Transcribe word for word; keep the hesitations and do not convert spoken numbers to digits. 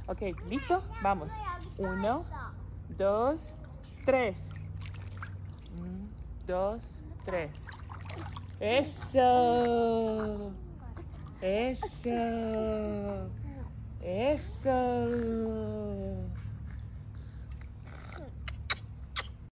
Ok, ¿listo? Vamos. Uno, dos, tres. Un, dos, tres. Eso. Eso. Eso.